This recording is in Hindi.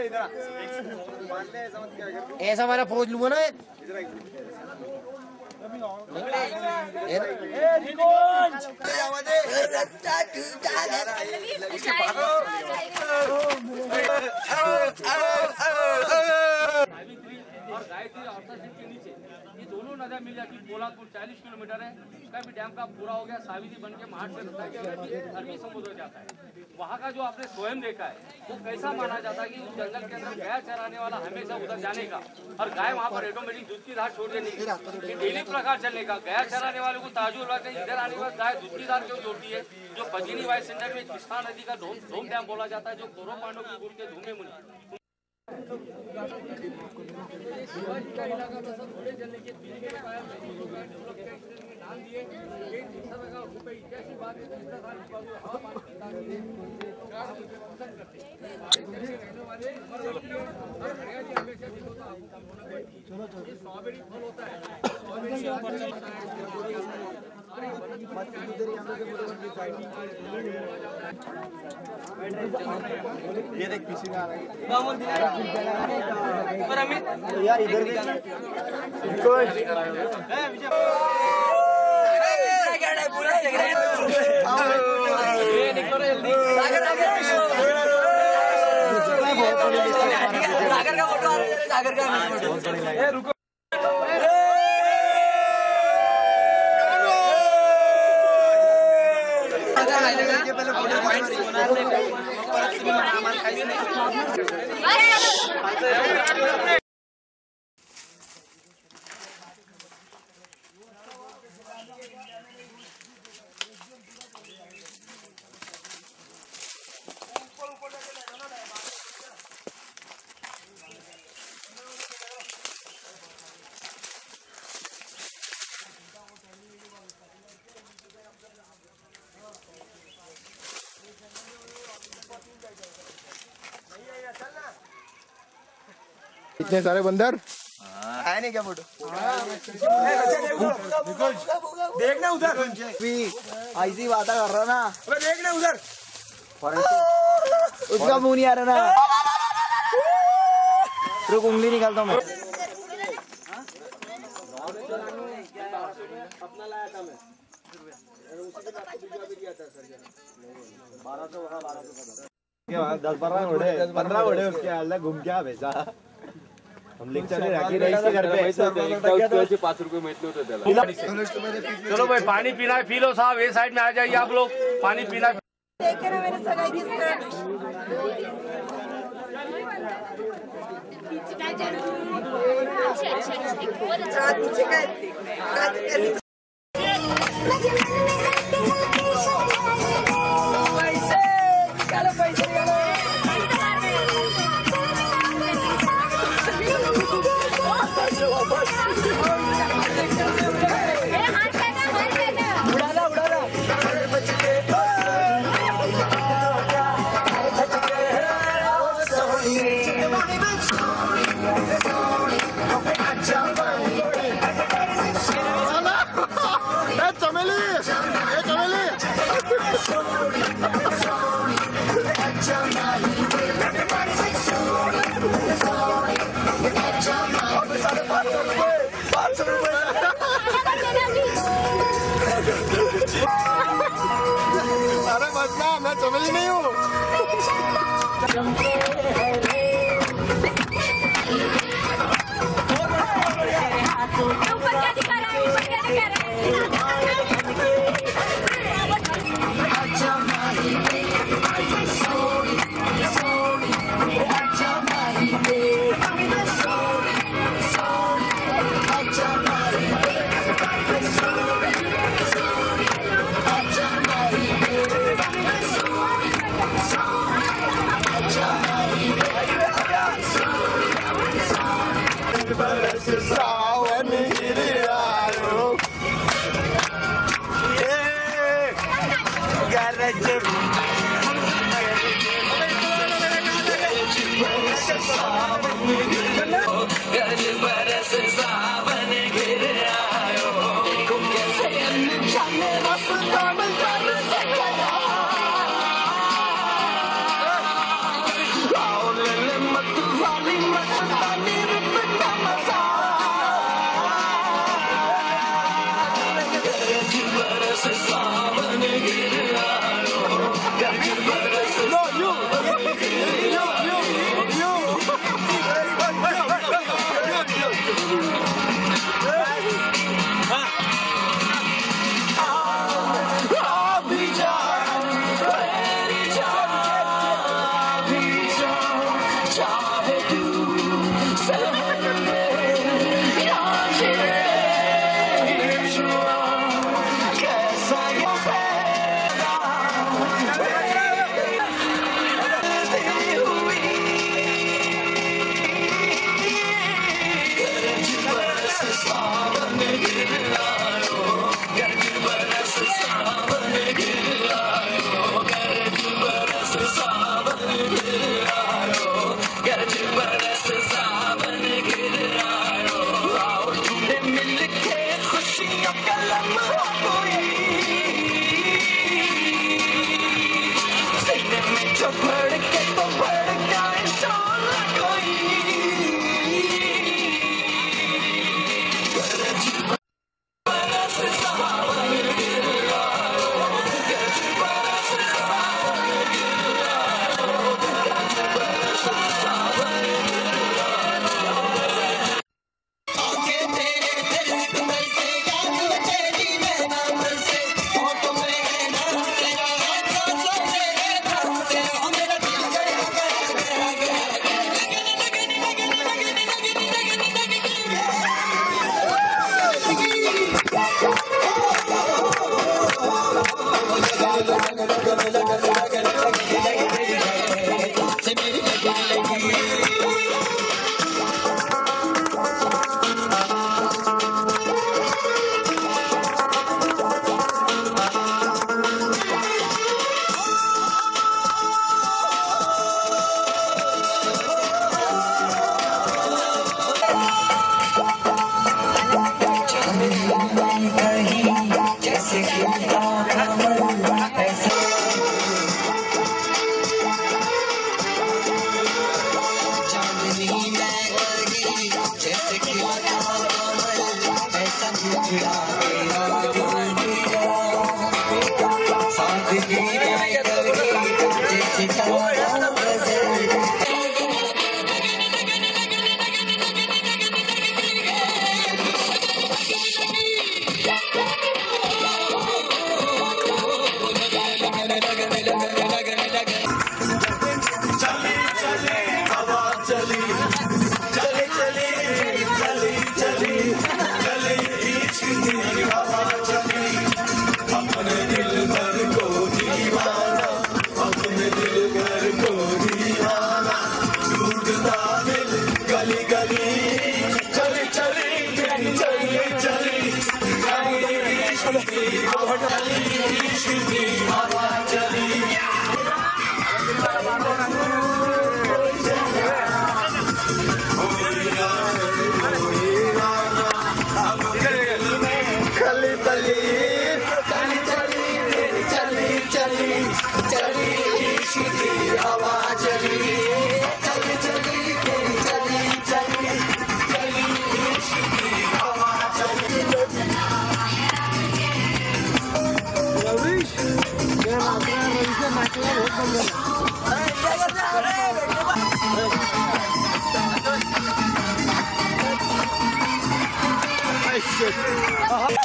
ऐसा वाला पोज लूंगा ना और गायत्री औरता सीट के नीचे ये दोनों नदियां मिल जाती। पोलादपुर 40 किलोमीटर है, उसका भी डैम का पूरा हो गया। सावित्री बन के महाट से अरबी समुद्र जाता है। वहाँ का जो आपने स्वयं देखा है वो कैसा माना जाता है कि उस जंगल के अंदर गाय चराने वाला हमेशा उधर जाने का और गाय वहाँ पर ऑटोमेटिक दूध की धार छोड़ देने की, डेली प्रकार चलने का। गाय चराने वाले को ताजुब लगता है, इधर आने के बाद गाय दूध की धार क्यों जोड़ती है। जो पजिनी वाइस सेंटर में कृष्णा नदी का धूम डैम बोला जाता है, जो कौरव पांडव की गुरु के धूमे मुनि शिवाजी का इलाका था। सब थोड़े चलने के नाम दिए ऐसी बात है। स्ट्रॉबेरी फल होता है, ये देख पीछे में आ रहा है यार इधर सागर का फोटो सागर का रुको इतने सारे बंदर आए नहीं क्या फोटो देखना उधर ऐसी बात कर रहा ना। देखना उधर उसका मुंह नहीं आ रहा ना। रुक उंगली निकालता हूँ मैं। अपना लाया था मैं उसी दिन आपको वीडियो भी दिया था सर 1200 घोड़े उसके हाल घूम के भेजा हम लेक्चर घर पे 5 रुपये मिळत होते त्याला। चलो भाई पानी पीना है, पी लो साहब। ये साइड में आ जाइए आप लोग, पानी पीना। देखे ना मेरे सगाई की अरे बचना मैं चमेली नहीं हूँ। ऊपर क्या दिखा रहा है, ऊपर क्या दिखा रहा है। Shit.